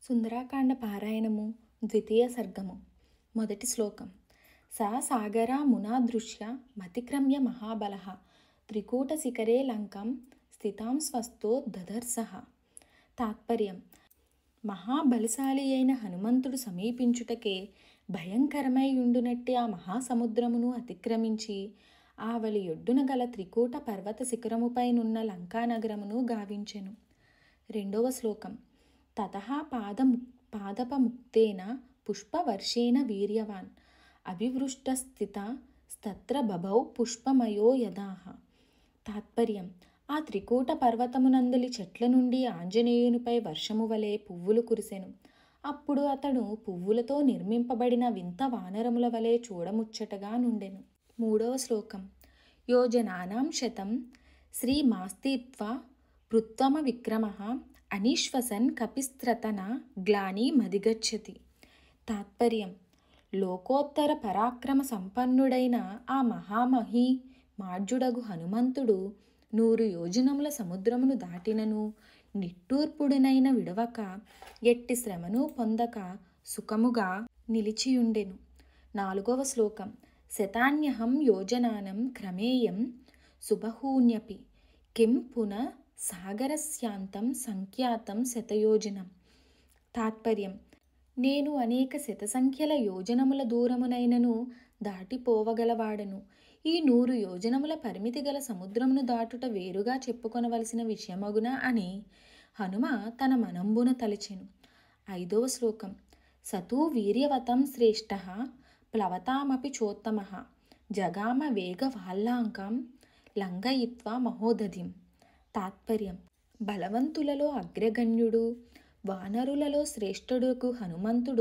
సుందరాకాండ పారాయణము ద్వితీయ సర్గము. మొదటి శ్లోకం. సా సాగరా మునాదృశ్య మతిక్రమ్య మహాబలః త్రికూట శిఖరే లంకాం స్థితాం స్వస్థో దదర్శః. తాత్పర్యం. మహాబలశాలి అయిన హనుమంతుడు సమీపించుటకే భయంకరమై ఉండునట్టి ఆ మహాసముద్రమును అతిక్రమించి ఆవలి ఒడ్డున గల త్రికూట పర్వత శిఖరముపైనున్న లంకానగరమును గావించెను. రెండవ శ్లోకం. తతః పాదపముక్తేన పుష్పవర్షేణ వీర్యవాన్ అవివృష్టస్థిత స్తత్ర బభౌ పుష్పమయో యదాః. తాత్పర్యం. ఆ త్రికూట పర్వతమునందలి చెట్ల నుండి ఆంజనేయునిపై వర్షము వలె పువ్వులు కురిసెను. అప్పుడు అతడు పువ్వులతో నిర్మింపబడిన వింత వానరముల వలె చూడముచ్చటగా నుండెను. మూడవ శ్లోకం. యోజనానాం శతం శ్రీమాస్తీత్వా పృత్వమ విక్రమః అనీశ్వసన్ కపిస్త్రతన గ్లాని మదిగచ్చతి. తాత్పర్యం. లోకోత్తర పరాక్రమ సంపన్నుడైన ఆ మహామహీ మార్జుడగు హనుమంతుడు 100 యోజనముల సముద్రమును దాటినను నిట్టూర్పుడునైన విడవక ఎట్టి శ్రమను పొందక సుఖముగా నిలిచియుండెను. నాలుగవ శ్లోకం. శతాన్యహం యోజనానం క్రమేయం సుబహూన్యపి కిం పున సాగరస్యాంతం సంఖ్యాతం శతయోజనం. తాత్పర్యం. నేను అనేక శతసంఖ్యల యోజనముల దూరమునైనను దాటిపోవగలవాడను. ఈ 100 యోజనముల పరిమితి గల సముద్రమును దాటుట వేరుగా చెప్పుకొనవలసిన విషయమగునా అని హనుమ తన మనంబున తలచెను. ఐదవ శ్లోకం. సతూ వీర్యవతం శ్రేష్టః ప్లవతామపి చోత్తమః జగామ వేగవాల్లాంకాం లంఘయిత్వా మహోదధిం. తాత్పర్యం. బలవంతులలో అగ్రగణ్యుడు, వానరులలో శ్రేష్ఠుడుకు హనుమంతుడు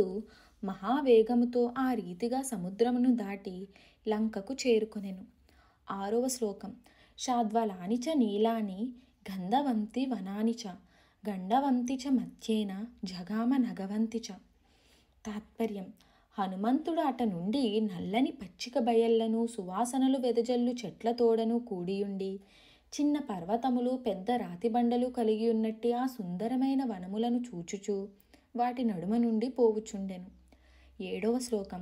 మహావేగముతో ఆ రీతిగా సముద్రమును దాటి లంకకు చేరుకొనెను. ఆరవ శ్లోకం. షాద్వలాని చ నీలాని గంధవంతి వనాని చ గండవంతి చ మధ్యేన జగామ నగవంతి చ. తాత్పర్యం. హనుమంతుడు అట నుండి నల్లని పచ్చిక బయళ్లను సువాసనలు వెదజల్లు చెట్ల తోడను కూడియుండి చిన్న పర్వతములు పెద్ద రాతిబండలు కలిగి ఉన్నట్టి ఆ సుందరమైన వనములను చూచుచూ వాటి నడుమ నుండి పోవుచుండెను. ఏడవ శ్లోకం.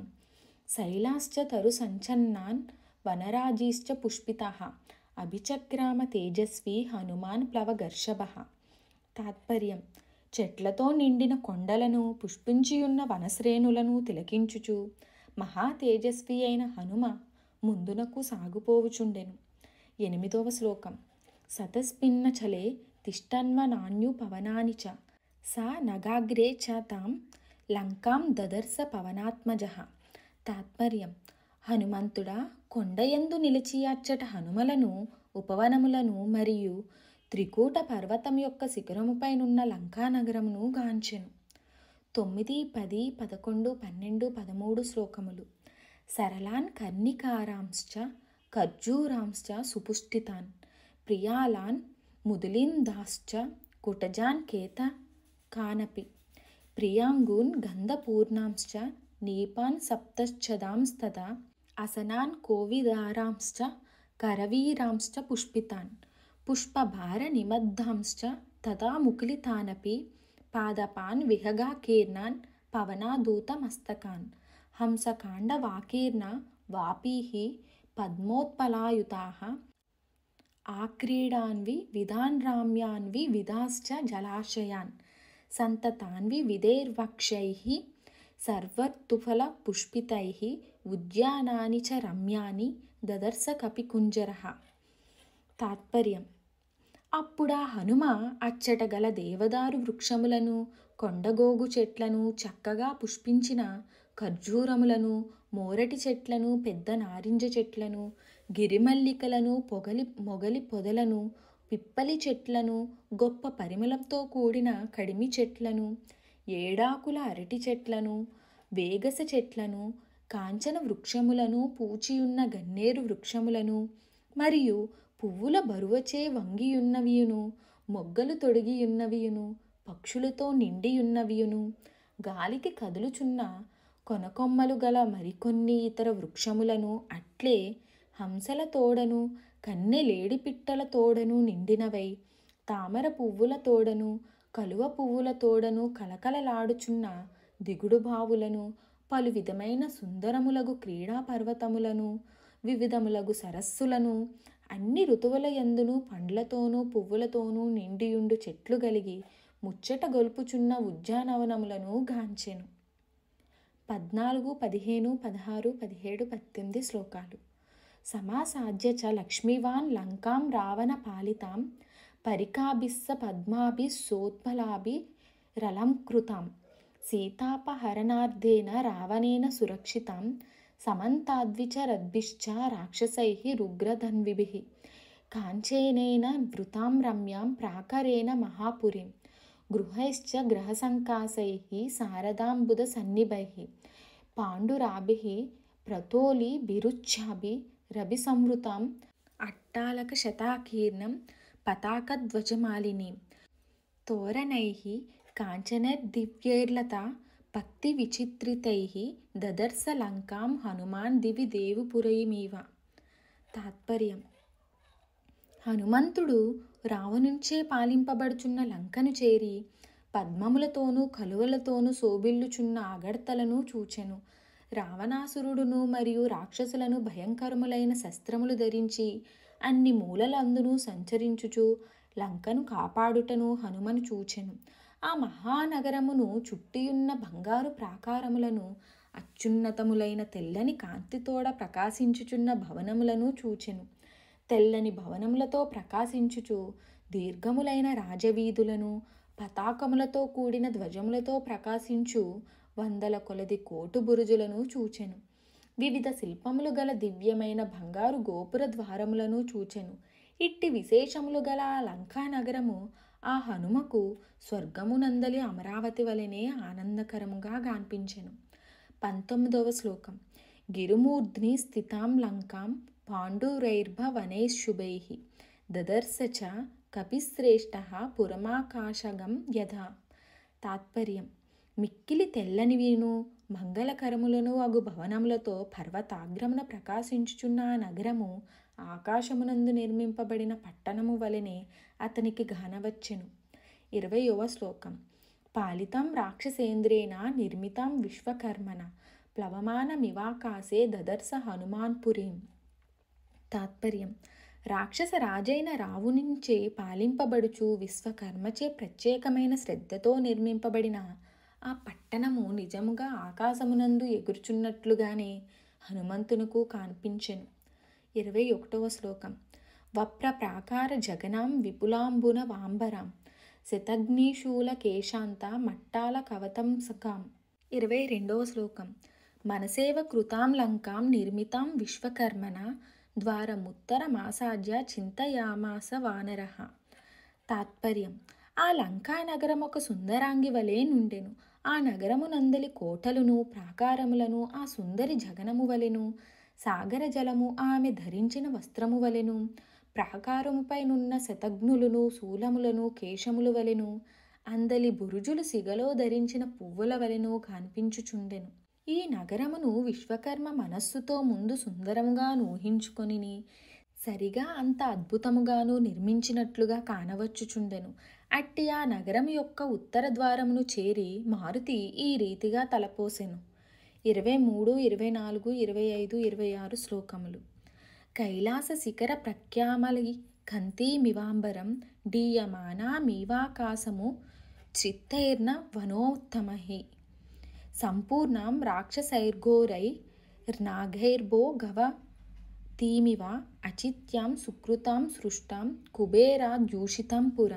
శైలాశ్చ తరు సంచన్నాన్ వనరాజీశ్చ పుష్పితాః అభిచక్రామ తేజస్వి హనుమాన్ ప్లవగర్షభః. తాత్పర్యం. చెట్లతో నిండిన కొండలను పుష్పించియున్న వనశ్రేణులను తిలకించుచు మహా తేజస్వి అయిన హనుమ ముందునకు సాగుపోవుచుండెను. ఎనిమిదవ శ్లోకం. సతస్మిన్న చలే తిష్టన్వనాన్యు పవనాని చ సా నగాగ్రే చ తాం లంకాం దదర్శ పవనాత్మజః. తాత్పర్యం. హనుమంతుడా కొండయందు నిలిచి అచ్చట హనుమలను ఉపవనములను మరియు త్రికూట పర్వతం యొక్క శిఖరముపైనున్న లంకానగరమును గాంచెను. 9, 10, 11, 12, 13 శ్లోకములు. సరళాన్ కర్ణికారాంశ్చ ఖర్జూరాంశ్చ సుపుష్టితాన్ ప్రియాలాన్ ముదిలిందాశ్చ కుటజాన్ కేత కానపి ప్రియాంగూన్ గంధపూర్ణాంశ్చ నీపాన్ సప్తశ్చదాంస్తదా అసనాన్ కోవిదారాంశ్చ కరవీరాంశ్చ పుష్పితాన్ పుష్పభార నిమద్దాంశ్చ తదా ముకులితానపి పాదపాన్ విహగాకీర్ణాన్ పవనాదూతమస్తకాన్ హంసకాండ వాకీర్ణ వాపీః పద్మోత్పలాయుతాః ఆక్రీడాన్వి విధాన్రామ్యాన్వి విధాశ్చ జలాశయాన్ సంతతాన్వి విధైర్వక్షైః సర్వర్తుఫల పుష్పితైః ఉద్యానాని చ రమ్యాని దదర్శ కపికుంజరః. తాత్పర్యం. అప్పుడా హనుమ అచ్చట గల దేవదారు వృక్షములను కొండగోగు చెట్లను చక్కగా పుష్పించిన ఖర్జూరములను మోరటి చెట్లను పెద్ద నారింజ చెట్లను గిరిమల్లికలను మొగలి పొదలను పిప్పలి చెట్లను గొప్ప పరిమళంతో కూడిన కడిమి చెట్లను ఏడాకుల అరటి చెట్లను వేగస చెట్లను కాంచన వృక్షములను పూచియున్న గన్నేరు వృక్షములను మరియు పువ్వుల బరువచే వంగియున్నవియును మొగ్గలు తొడిగియున్నవియును పక్షులతో నిండియున్నవియును గాలికి కదులుచున్న కొనకొమ్మలు గల మరికొన్ని ఇతర వృక్షములను అట్లే హంసల తోడను కన్నెలేడిపిట్టల తోడను నిండినవై తామర పువ్వుల తోడను కలువ పువ్వుల తోడను కలకలలాడుచున్న దిగుడు బావులను, పలు విధమైన సుందరములగు క్రీడా పర్వతములను, వివిధములగు సరస్సులను, అన్ని ఋతువుల యందును పండ్లతోనూ పువ్వులతోనూ నిండియుండు చెట్లు గలిగి ముచ్చట గొల్పుచున్న ఉద్యానవనములను గాంచెను. 14, 15, 16, 17, 18 శ్లోకాలు. సమాసాద్య చ లక్ష్మీవాన్ లంకాం రావణ పాలితాం పరికాభిస్స పద్మాభిస్సోత్పలాభిరలంకృతాం సీతాపహరణార్థేన రావణేన సురక్షితాం సమంతాద్విచరద్భిశ్చ రాక్షసైః రుగ్రధన్విభిః కాంచనేన వృతాం రమ్యాం ప్రాకరేణ మహాపురీం గృహైశ్చ గ్రహసంకాసైః శారదాంబుద సన్నిభైః పాండురాభిః ప్రతోలిభిరుచ్ఛాభిరభిసంవృతాం అట్టాలక శతాకీర్ణం పతాకధ్వజమాలినీం తోరణైః కాంచనైర్దివ్యైర్లతా భక్తివిచిత్రితైః దదర్శ లంకాం హనుమాన్ దివి దేవుపురీమివ. తాత్పర్యం: హనుమంతుడు రావణుంచే పాలింపబడుచున్న లంకను చేరి పద్మములతోనూ కలువలతోనూ శోభిల్లుచున్న అగడ్తలను చూచెను. రావణాసురుడును మరియు రాక్షసులను భయంకరములైన శస్త్రములు ధరించి అన్ని మూలలందునూ సంచరించుచు లంకను కాపాడుటను హనుమను చూచెను. ఆ మహానగరమును చుట్టియున్న బంగారు ప్రాకారములను, అత్యున్నతములైన తెల్లని కాంతితోడ ప్రకాశించుచున్న భవనములను చూచెను. తెల్లని భవనములతో ప్రకాశించుచు దీర్ఘములైన రాజవీధులను, పతాకములతో కూడిన ధ్వజములతో ప్రకాశించు వందల కొలది కోటు బురుజులను చూచెను. వివిధ శిల్పములు గల దివ్యమైన బంగారు గోపుర ద్వారములను చూచెను. ఇట్టి విశేషములు గల ఆ లంకా నగరము ఆ హనుమకు స్వర్గమునందలి అమరావతి వలెనే ఆనందకరముగా గాన్పించెను. 19వ శ్లోకం. గిరిమూర్ధ్ని స్థితాం లంకాం పాండురైర్భవనైఃశుభైః దదర్శ చ కపిశ్రేష్ఠః పురమాకాశగం యథా. తాత్పర్యం: మిక్కిలి తెల్లనివిను మంగళకరములను అగు భవనములతో పర్వతాగ్రమున ప్రకాశించుచున్న ఆ నగరము ఆకాశమునందు నిర్మింపబడిన పట్టణము వలెనే అతనికి గానవచ్చెను. 20వ శ్లోకం. పాలితం రాక్షసేంద్రేణ నిర్మితం విశ్వకర్మణ ప్లవమానమివాకాశే దదర్శ హనుమాన్ పురీం. తాత్పర్యం: రాక్షస రాజైన రావణునిచే పాలింపబడుచు విశ్వకర్మచే ప్రత్యేకమైన శ్రద్ధతో నిర్మింపబడిన ఆ పట్టణము నిజముగా ఆకాశమునందు ఎగురుచున్నట్లుగానే హనుమంతునకు కనిపించెను. 21వ శ్లోకం. వప్ర ప్రాకార జగనాం విపులాంబున వాంబరాం శతఘ్నిశూల కేశాంత మట్టాల కవతంసకాం. 22వ శ్లోకం. మనసేవ కృతాం లంకాం నిర్మితాం విశ్వకర్మణ ద్వారముత్తరమాసాద్య చింతయామాస వానరః. తాత్పర్యం: ఆ లంకా నగరం ఒక సుందరాంగి వలె నుండెను. ఆ నగరమునందలి కోటలును ప్రాకారములను ఆ సుందరి జగనము వలెను, సాగర జలము ఆమె ధరించిన వస్త్రము వలెను, ప్రాకారముపైనున్న శతఘ్నులను శూలములను కేశములు వలెను, అందలి బురుజులు సిగలో ధరించిన పువ్వుల వలెను కనిపించుచుండెను. ఈ నగరమును విశ్వకర్మ మనస్సుతో ముందు సుందరముగా ఊహించుకొనిని సరిగా అంత అద్భుతముగాను నిర్మించినట్లుగా కానవచ్చుచుండెను. అట్టి ఆ నగరం యొక్క ఉత్తర ద్వారమును చేరి మారుతి ఈ రీతిగా తలపోసెను. 23, 24, 25, 26 శ్లోకములు. కైలాస శిఖర ప్రఖ్యామలి కంతీమివాంబరం డీయమానామీవాకాశము చిత్తైర్న వనోత్తమహి సంపూర్ణాం రాక్షసైర్ఘోరైర్నాగైర్భో గవతీమివ అచిత్యాం సుకృతాం సృష్టాం కుబేరాద్యూషితం పుర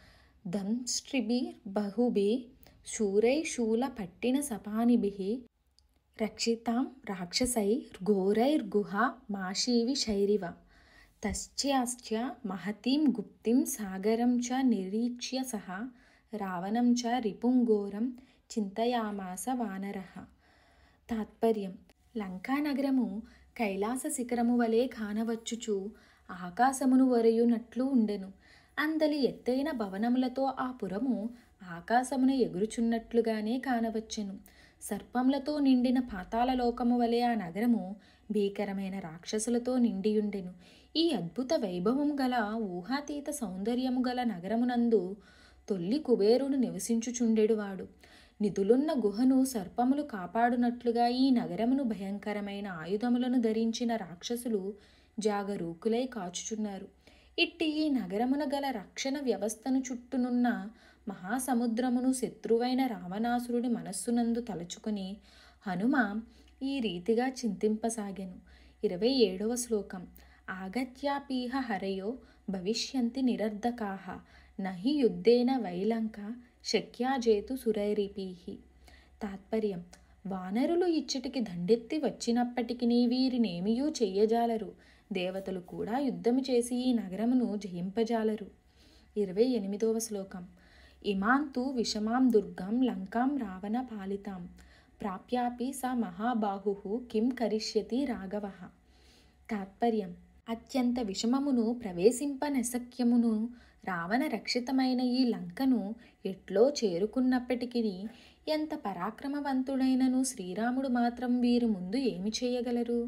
దంష్ట్రిభిర్బహుభిః శూరైఃశూలపట్టిన సపానిభిః రక్షితాం రాక్షసైర్ఘోరైర్గుహా మాశీవిషైరివ తస్యాస్య మహతీం గుప్తిం సాగరం చ నిరీక్ష్య సహ రావణం చ రిపుం ఘోరం చింతయామాస వానరః. తాత్పర్యం: లంకానగరము కైలాస శిఖరము వలె కానవచ్చుచు ఆకాశమును వరయునట్లు ఉండెను. అందలి ఎత్తైన భవనములతో ఆ పురము ఆకాశమున ఎగురుచున్నట్లుగానే కానవచ్చెను. సర్పములతో నిండిన పాతాళలోకము వలె ఆ నగరము భీకరమైన రాక్షసులతో నిండియుండెను. ఈ అద్భుత వైభవము గల ఊహాతీత సౌందర్యము గల నగరమునందు తొల్లి కుబేరుడు నివసించుచుండెడువాడు. నిధులున్న గుహను సర్పములు కాపాడునట్లుగా ఈ నగరమును భయంకరమైన ఆయుధములను ధరించిన రాక్షసులు జాగరూకులై కాచుచున్నారు. ఇట్టి ఈ నగరమున గల రక్షణ వ్యవస్థను చుట్టూనున్న మహాసముద్రమును శత్రువైన రావణాసురుడి మనస్సునందు తలుచుకుని హనుమ ఈ రీతిగా చింతింపసాగెను. 27వ శ్లోకం. ఆగత్యాపీహ హరయో భవిష్యంతి నిరర్ధకాః నహి యుద్ధేన వైలంక శక్యాజేతు సురైరిపీహి. తాత్పర్యం. వానరులు ఇచ్చటికి దండెత్తి వచ్చినప్పటికీ వీరినేమియూ చెయ్యజాలరు. దేవతలు కూడా యుద్ధము చేసి ఈ నగరమును జయింపజాలరు. 28వ శ్లోకం. ఇమాంతు విషమాం దుర్గం లంకాం రావణ పాలితాం ప్రాప్యాపి స మహాబాహుః కిం కరిష్యతి రాఘవః. తాత్పర్యం. అత్యంత విషమమును ప్రవేశింపనశక్యమును రావణ రక్షితమైన ఈ లంకను ఎట్లో చేరుకున్నప్పటికీ ఎంత పరాక్రమవంతుడైనను శ్రీరాముడు మాత్రం వీరి ముందు ఏమి చేయగలరు?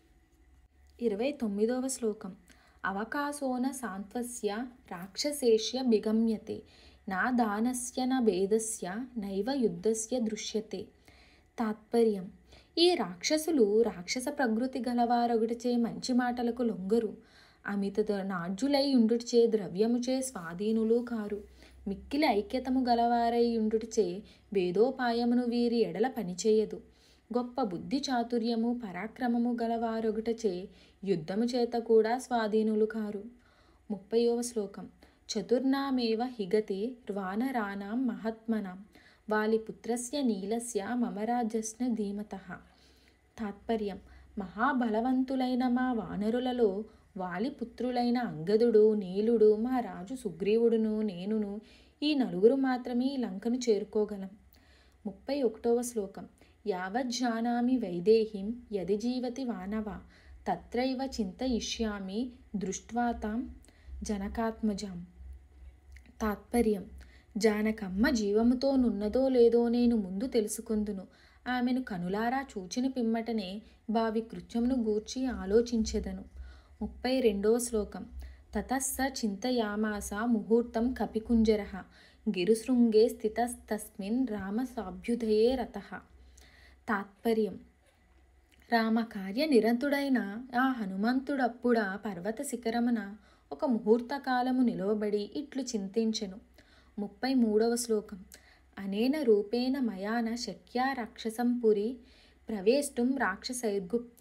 29వ శ్లోకం. అవకాశోన సాంత్వస్య రాక్షసేష్య బిగమ్యతే నా దానస్య న భేదస్య నైవ యుద్ధస్య దృశ్యతే. తాత్పర్యం. ఈ రాక్షసులు రాక్షస ప్రకృతి గలవారొగటిచే మంచి మాటలకు లొంగరు. అమిత నాడ్యులై ఉండుటిచే ద్రవ్యముచే స్వాధీనులు కారు. మిక్కిలి ఐక్యతము గలవారై ఉండుటిచే భేదోపాయమును వీరి ఎడల పనిచేయదు. గొప్ప బుద్ధి చాతుర్యము పరాక్రమము గలవారొగటచే యుద్ధము చేత కూడా స్వాధీనులు కారు. 30వ శ్లోకం. చతుర్నామేవ హిగతే వానరాణాం మహాత్మనాం వాలిపుత్రస్య నీలస్య మమరాజస్న ధీమతః. తాత్పర్యం. మహాబలవంతులైన మా వానరులలో వాలిపుత్రులైన అంగదుడు, నీలుడు, మా రాజు సుగ్రీవుడును, నేనును ఈ నలుగురు మాత్రమే ఈ లంకను చేరుకోగలం. 31వ శ్లోకం. యావజ్జానామి వైదేహీం యది జీవతి వానవ తత్రైవ చింతయిష్యామి దృష్ట్వా తాం జనకాత్మజాం. తాత్పర్యం. జానకమ్మ జీవముతో నున్నదో లేదో నేను ముందు తెలుసుకొందును. ఆమెను కనులారా చూచిన పిమ్మటనే భావి కృత్యమును గూర్చి ఆలోచించెదను. 32వ శ్లోకం. తతస్స చింతయామాస ముహూర్తం కపికుంజరః గిరిశృంగే స్థితస్తస్మిన్ రామసాభ్యుదయే రతః. తాత్పర్యం. రామకార్య నిరతుడైన ఆ హనుమంతుడప్పుడా పర్వత శిఖరమున ఒక ముహూర్తకాలము నిలవబడి ఇట్లు చింతించెను. 33వ శ్లోకం. అనేన రూపేణ మయాన శక్యా రాక్షసం పురి ప్రవేష్టుం రాక్షసైర్గుప్త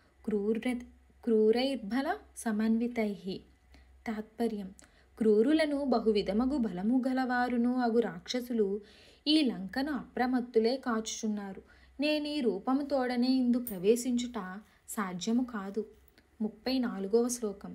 క్రూరైర్బల సమన్వితైః. తాత్పర్యం. క్రూరులను బహువిధమగు బలము గలవారును అగు రాక్షసులు ఈ లంకను అప్రమత్తులే కాచుచున్నారు. నేను ఈ రూపము తోడనే ఇందు ప్రవేశించుట సాధ్యము కాదు. 34వ శ్లోకం.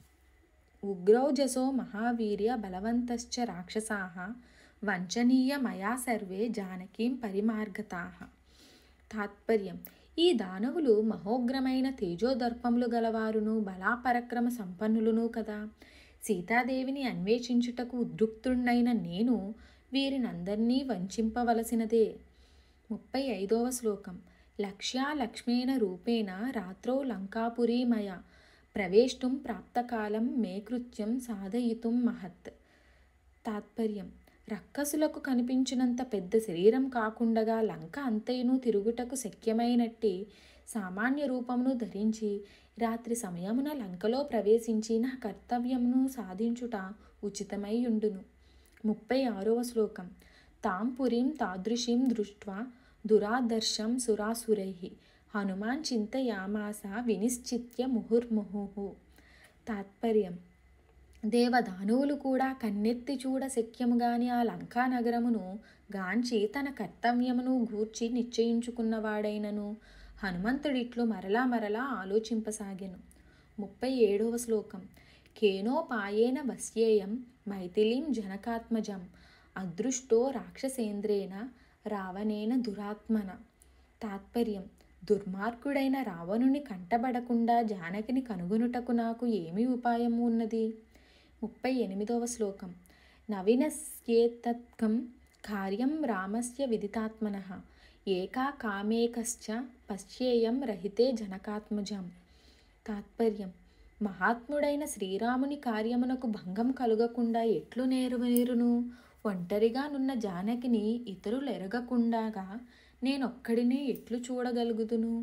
ఉగ్రౌజసో మహావీర్య బలవంతశ్చ రాక్షసాః వంచనీయ మయా సర్వే జానకీం పరిమార్గతాః. తాత్పర్యం. ఈ దానవులు మహోగ్రమైన తేజోదర్పములు గలవారును బలాపరక్రమ సంపన్నులును కదా. సీతాదేవిని అన్వేషించుటకు ఉద్యుక్తుడైన నేను వీరినందరినీ వంచింపవలసినదే. 35వ శ్లోకం. లక్ష్యా లక్ష్మేణ రూపేణ రాత్రౌ లంకాపురీ మయా ప్రవేష్టుం ప్రాప్తకాలం మే కృత్యం సాధయితుం మహత్. తాత్పర్యం. రక్కసులకు కనిపించినంత పెద్ద శరీరం కాకుండగా లంక అంతయును తిరుగుటకు శక్యమైనట్టి సామాన్య రూపమును ధరించి రాత్రి సమయమున లంకలో ప్రవేశించి నా కర్తవ్యమును సాధించుట ఉచితమై ఉండును. 36వ శ్లోకం. తాం పురీం తాదృశీం దృష్ట్వా దురాదర్శం సురాసురైః హనుమాన్ చింతయామాస వినిశ్చిత్య ముహుర్ముహుః. తాత్పర్యం. దేవదానవులు కూడా కన్నెత్తి చూడ శక్యముగాని ఆ లంకా నగరమును గాంచి తన కర్తవ్యమును గూర్చి నిశ్చయించుకున్నవాడైనను హనుమంతుడిట్లు మరలా మరలా ఆలోచింపసాగెను. 37వ శ్లోకం. కేనోపాయేన వశ్యేయం మైథిలీం జనకాత్మజం అదృష్టో రాక్షసేంద్రేణ రావణేన దురాత్మన. తాత్పర్యం. దుర్మార్గుడైన రావణుని కంటబడకుండా జానకిని కనుగొనుటకు నాకు ఏమి ఉపాయము ఉన్నది? 38వ శ్లోకం. నవినశ్యేతత్కం కార్యం రామస్య విదితాత్మనః ఏకా కామేకశ్చ పశ్యేయం రహితే జనకాత్మజం. తాత్పర్యం. మహాత్ముడైన శ్రీరాముని కార్యమునకు భంగం కలుగకుండా ఎట్లు నేరును? ఒంటరిగానున్న జానకిని ఇతరులు ఎరగకుండాగా నేనొక్కడినే ఎట్లు చూడగలుగుదును?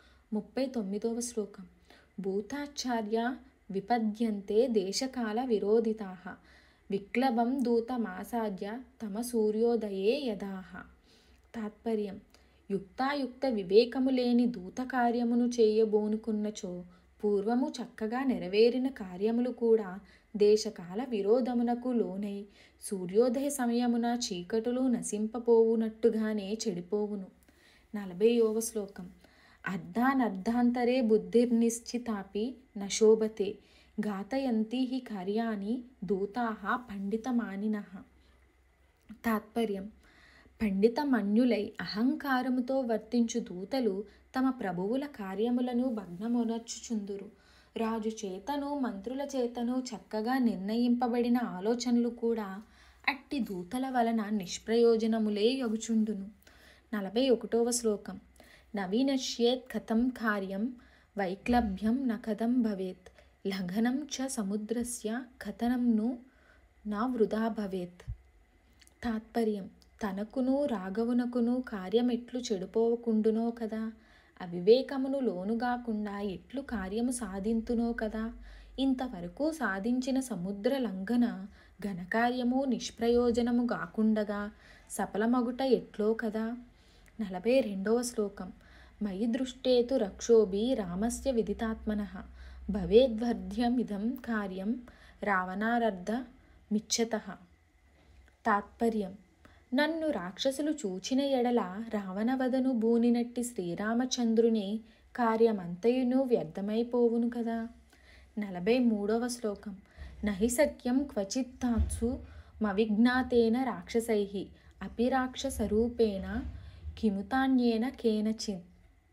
39వ శ్లోకం. భూతాచార్య విపద్యంతే దేశకాల విరోధితాః విక్లవం దూతమాసాద్య తమ సూర్యోదయే యదాః. తాత్పర్యం. యుక్తాయుక్త వివేకము లేని దూత కార్యమును చేయబోనుకున్నచో పూర్వము చక్కగా నెరవేరిన కార్యములు కూడా దేశకాల విరోధమునకు లోనై సూర్యోదయ సమయమున చీకటులు నశింపపోవునట్టుగానే చెడిపోవును. 40వ శ్లోకం. అర్ధానర్ధాంతరే బుద్ధిర్నిశ్చితాపి నశోభతే ఘాతయంతి హి కార్యాణి దూతాః పండితమానినః. తాత్పర్యం. పండితమన్యులై అహంకారముతో వర్తించు దూతలు తమ ప్రభువుల కార్యములను భగ్నమునర్చుచుందురు. రాజు చేతను మంత్రుల చేతను చక్కగా నిర్ణయింపబడిన ఆలోచనలు కూడా అట్టి దూతల వలన నిష్ప్రయోజనములే యగుచుండును. 41వ శ్లోకం. నవినశ్యేత్ కథం కార్యం వైక్లభ్యం న కథం భవేత్ లఘనం చ సముద్రస్య కథనంను నా వృధా భవేత్. తాత్పర్యం. తనకును రాఘవునకును కార్యమెట్లు చెడిపోవకుండునో కదా, అవివేకమును లోనుగాకుండా ఎట్లు కార్యము సాధింతునో కదా, ఇంతవరకు సాధించిన సముద్ర లంఘన ఘనకార్యము నిష్ప్రయోజనము గాకుండగా సఫలమగుట ఎట్లో కదా. 42వ శ్లోకం. మయి దృష్టేతు రక్షోభి రామస్య విదితాత్మనః భవేద్వర్ధ్యమిదం కార్యం రావణారర్ధ మిచ్చతః. తాత్పర్యం. నన్ను రాక్షసులు చూచిన ఎడల రావణవధను బూనినట్టి శ్రీరామచంద్రుని కార్యమంతయును వ్యర్థమైపోవును కదా. 43వ శ్లోకం. నహి సఖ్యం క్వచిత్తాత్సు మవిజ్ఞాతేన రాక్షసైః అపి రాక్షసరూపేణ కిముతాన్యేన కేనచిత్.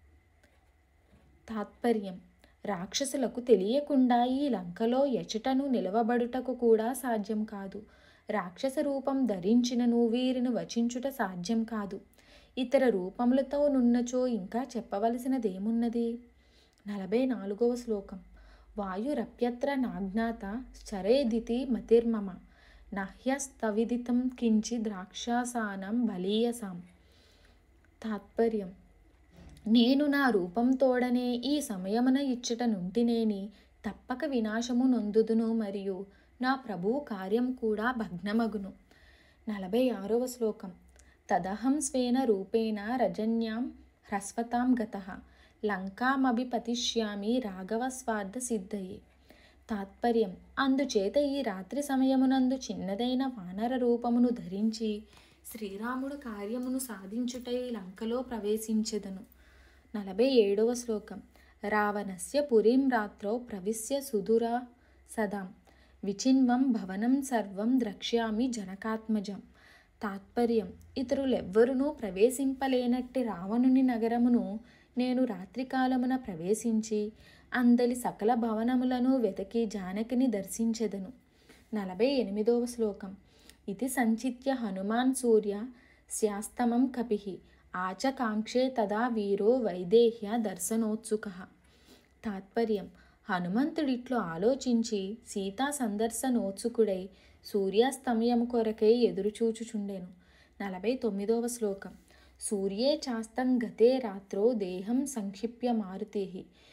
తాత్పర్యం. రాక్షసులకు తెలియకుండా ఈ లంకలో ఎచటను నిలవబడుటకు కూడా సాధ్యం కాదు. రాక్షస రూపం ధరించినను వీరిని వచించుట సాధ్యం కాదు. ఇతర రూపములతో నున్నచో ఇంకా చెప్పవలసినదేమున్నది. 44వ శ్లోకం. వాయురప్యత్ర నాజ్ఞాత చరేదితి మతిర్మమ నహ్యస్తవిదితం కించిద్ రాక్షసానం బలీయసాం. తాత్పర్యం. నేను నా రూపంతోడనే ఈ సమయమున ఇచ్చట నుంటినేని తప్పక వినాశము నొందుదును మరియు నా ప్రభువు కార్యం కూడా భగ్నమగును. 46వ శ్లోకం. తదహం స్వేన రూపేణ రజన్యాం హ్రస్వతాం గతః లంకామభిపతిష్యామి రాఘవ స్వార్థ సిద్ధయే. తాత్పర్యం. అందుచేత ఈ రాత్రి సమయమునందు చిన్నదైన వానర రూపమును ధరించి శ్రీరాముడు కార్యమును సాధించుటై లంకలో ప్రవేశించెదను. 47వ శ్లోకం. రావణస్య పురీం రాత్రౌ ప్రవిశ్య సుదురా సదాం విచిన్వం భవనం సర్వం ద్రక్ష్యామి జనకాత్మజం. తాత్పర్యం. ఇతరులెవ్వరునూ ప్రవేశింపలేనట్టి రావణుని నగరమును నేను రాత్రికాలమున ప్రవేశించి అందలి సకల భవనములను వెతకి జానకిని దర్శించెదను. 48వ శ్లోకం. ఇది సంచిత్య హనుమాన్ సూర్య శాస్తమం కపిః ఆచకాంక్షే తదా వీరో వైదేహ్య దర్శనోత్సుకః. తాత్పర్యం. హనుమంతుడిట్లు ఆలోచించి సీతా సందర్శనోత్సుకుడై సూర్యాస్తమయము కొరకై ఎదురుచూచుచుండెను. 49వ శ్లోకం. సూర్యే చాస్తం గతే రాత్రో దేహం సంక్షిప్య మారుతిః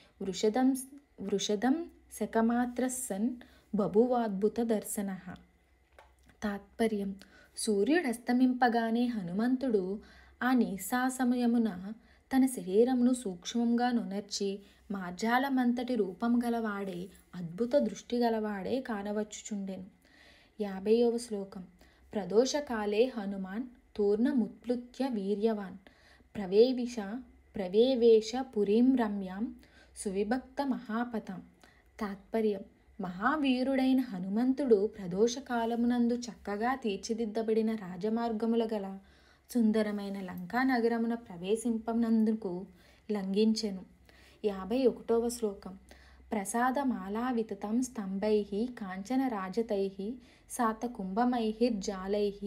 వృషదం శకమాత్రస్సన్ బభువాద్భుత దర్శనః. తాత్పర్యం. సూర్యుడస్తమింపగానే హనుమంతుడు ఆ నిశా సమయమున తన శరీరమును సూక్ష్మంగా నొనర్చి మార్జాలమంతటి రూపం గలవాడే అద్భుత దృష్టి గలవాడే కానవచ్చుచుండెను. 50వ శ్లోకం. ప్రదోషకాలే హనుమాన్ తూర్ణముత్ప్లుత్య వీర్యవాన్ ప్రవేవేశ పురీం రమ్యాం సువిభక్త మహాపతాం. తాత్పర్యం. మహావీరుడైన హనుమంతుడు ప్రదోషకాలమునందు చక్కగా తీర్చిదిద్దబడిన రాజమార్గముల గల సుందరమైన లంకా నగరమున ప్రవేశింపనందుకు లంఘించెను. 51వ శ్లోకం. ప్రసాదమాలావితతం స్తంభైః కాంచన రాజతైః సాతకుంభమైర్జాలైః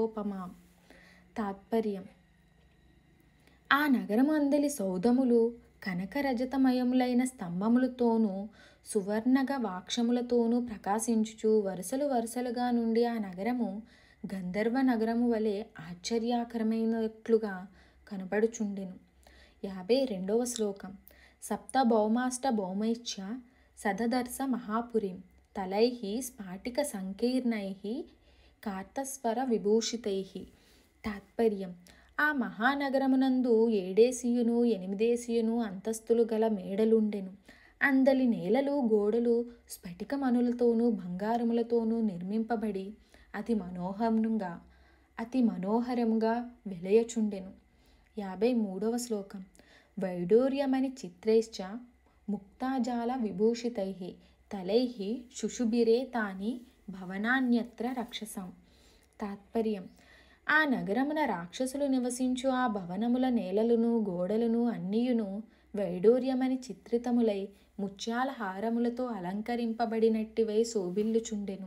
గంధర్వనగరోపమాం. తాత్పర్యం. ఆ నగరము అందలి సౌధములు కనకరజతమయములైన స్తంభములతోనూ సువర్ణగ వాక్షములతోనూ ప్రకాశించుచు వరుసలు వరుసలుగా నుండి ఆ నగరము గంధర్వ నగరము వలె ఆశ్చర్యాకరమైనట్లుగా కనబడుచుండెను. 52వ శ్లోకం. సప్త భౌమాష్ట భౌమైశ్చ సదదర్శ మహాపురీం తలైః స్ఫాటిక సంకీర్ణైః కార్తస్వర విభూషితైః. తాత్పర్యం. ఆ మహానగరమునందు 7 8 అంతస్తులు గల మేడలుండెను. అందలి నేలలు గోడలు స్ఫటికమణులతోనూ బంగారములతోనూ నిర్మింపబడి అతి మనోహరముగా వెలయచుండెను. 53వ శ్లోకం. వైడూర్యమణి చిత్రైశ్చ ముక్తాజాల విభూషితైః తలైః శుశుభిరే తాని భవనాన్యత్ర రక్షసాం. తాత్పర్యం. ఆ నగరమున రాక్షసులు నివసించు ఆ భవనముల నేలలను గోడలను అన్నియును వైడూర్యమని చిత్రితములై ముత్యాల హారములతో అలంకరింపబడినట్టివై శోభిల్లుచుండెను.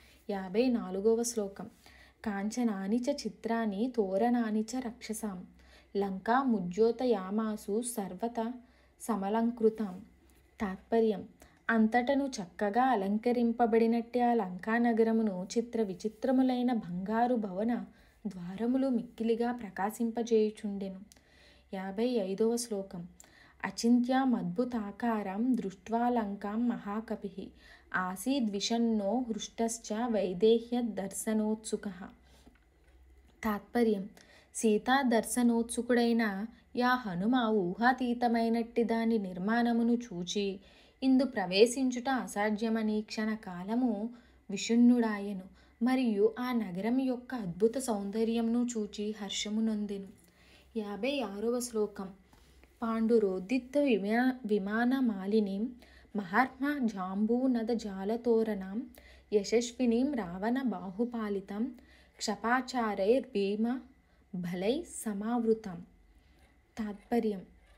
54వ శ్లోకం. కాంచనాని చ చిత్రాని తోరణాని చ రక్షసాం లంకా ముజ్జోతయామాసు సర్వత సమలంకృతాం. తాత్పర్యం. అంతటను చక్కగా అలంకరింపబడినట్టి ఆ లంకానగరమును చిత్ర విచిత్రములైన బంగారు భవన ద్వారములు మిక్కిలిగా ప్రకాశింపజేయుచుండెను. 55వ శ్లోకం. అచింత్యామద్భుతాకారం దృష్ట్వా లంకాం మహాకపిః ఆసీద్విషన్నో హృష్టశ్చ వైదేహ్యదర్శనోత్సుకః. తాత్పర్యం. సీతా దర్శనోత్సుకుడైన యా హనుమ ఊహాతీతమైనట్టి దాని నిర్మాణమును చూచి ఇందు ప్రవేశించుట అసాధ్యమని క్షణకాలము విషణ్ణుడాయెను. మరియు ఆ నగరం యొక్క అద్భుత సౌందర్యమును చూచి హర్షము నొందెను. 56వ శ్లోకం. పాండురోద్దిత్త విమానమాలినీం మహాత్మా జాంబూనద జాలతోరణాం యశస్వినీం రావణ బాహుపాలితం క్షపాచారైర్భీమ బలై సమావృతం. తాత్పర్యం.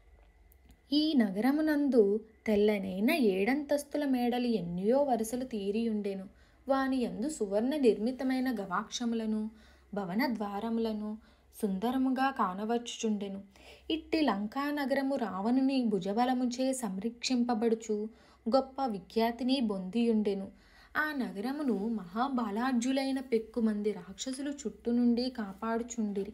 ఈ నగరమునందు తెల్లనైన 7 అంతస్తుల మేడలు ఎన్నో వరుసలు తీరియుండెను. వాని యందు సువర్ణ నిర్మితమైన గవాక్షములను భవన ద్వారములను సుందరముగా కానవచ్చుచుండెను. ఇట్టి లంకానగరము రావణుని భుజబలముచే సంరక్షింపబడుచు గొప్ప విఖ్యాతిని బొందియుండెను. ఆ నగరమును మహాబలాఢ్యులైన పెక్కుమంది రాక్షసులు చుట్టూ నుండి కాపాడుచుండిరి.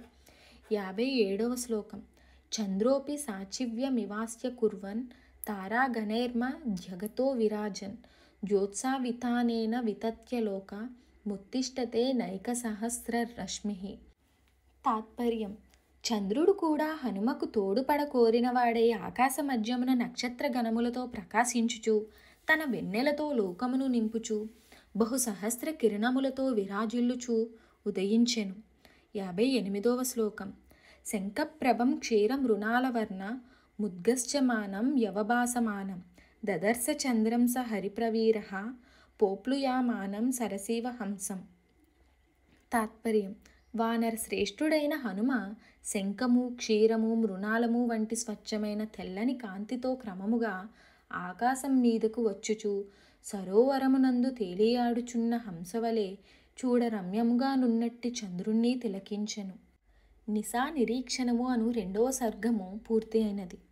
57వ శ్లోకం. చంద్రోపి సాచివ్యమివాస్య కుర్వన్ తారాగణైర్మ జగతో విరాజన్ జ్యోత్సావితానేన వితత్యలోక ముత్తిష్టతే నైకసహస్ర రశ్మిః. తాత్పర్యం. చంద్రుడు కూడా హనుమకు తోడుపడ కోరినవాడై ఆకాశ మధ్యమున నక్షత్ర గణములతో ప్రకాశించుచు తన వెన్నెలతో లోకమును నింపుచు బహుసహస్ర కిరణములతో విరాజిల్లుచు ఉదయించెను. 58వ శ్లోకం. శంఖప్రభం క్షీరమృణాలవర్ణ ముద్గశ్చమానం యవభాసమానం దదర్శ చంద్రం స హరిప్రవీరః పోప్లుయామానం సరసీవ హంసం. తాత్పర్యం. వానర శ్రేష్ఠుడైన హనుమ శంఖము క్షీరము మృణాలము వంటి స్వచ్ఛమైన తెల్లని కాంతితో క్రమముగా ఆకాశం మీదకు వచ్చుచు సరోవరమునందు తేలియాడుచున్న హంసవలే చూడరమ్యముగా నున్నట్టి చంద్రుణ్ణి తిలకించెను. నిశా నిరీక్షణము అను 2వ సర్గము పూర్తి అయినది.